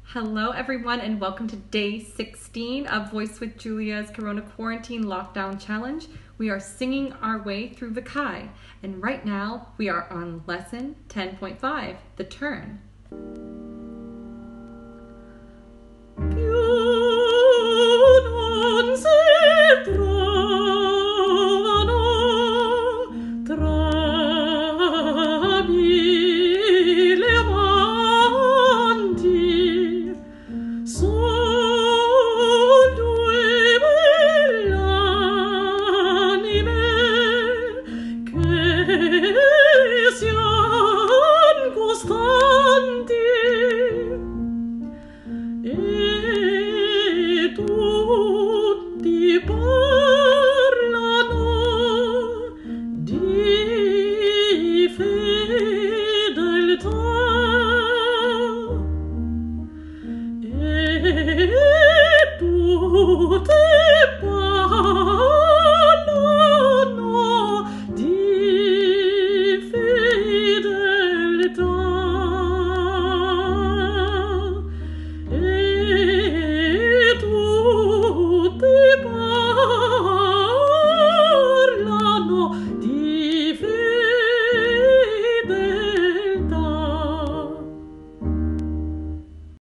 Hello everyone and welcome to day 16 of Voice with Julia's Corona Quarantine Lockdown Challenge. We are singing our way through Vaccai, and right now we are on lesson 10.5, the turn. Tutte